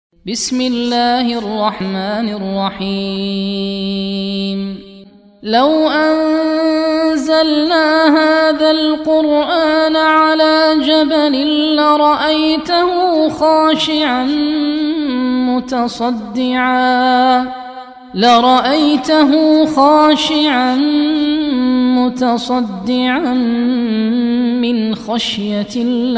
بسم الله الرحمن الرحيم لو أنزلنا هذا القرآن على جبل لرأيته خاشعا متصدعا من خشية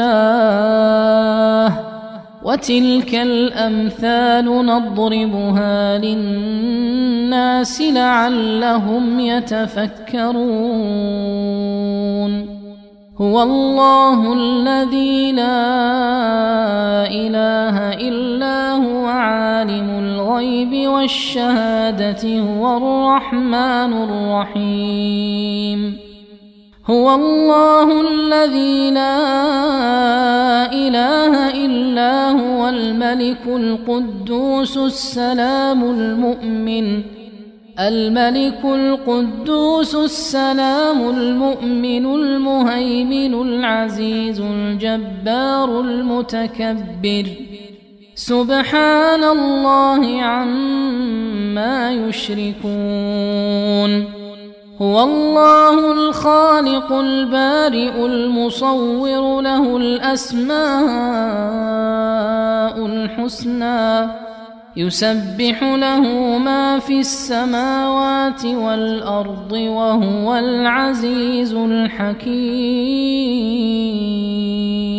الله وتلك الأمثال نضربها للناس لعلهم يتفكرون هو الله الذي لا إله إلا هو عالم الغيب والشهادة هو الرحمن الرحيم هو الله الذي لا إله إلا هو الملك القدوس السلام المؤمن المهيمن العزيز الجبار المتكبر سبحان الله عما يشركون هو الله الخالق البارئ المصور له الأسماء الحسنى يسبح له ما في السماوات والأرض وهو العزيز الحكيم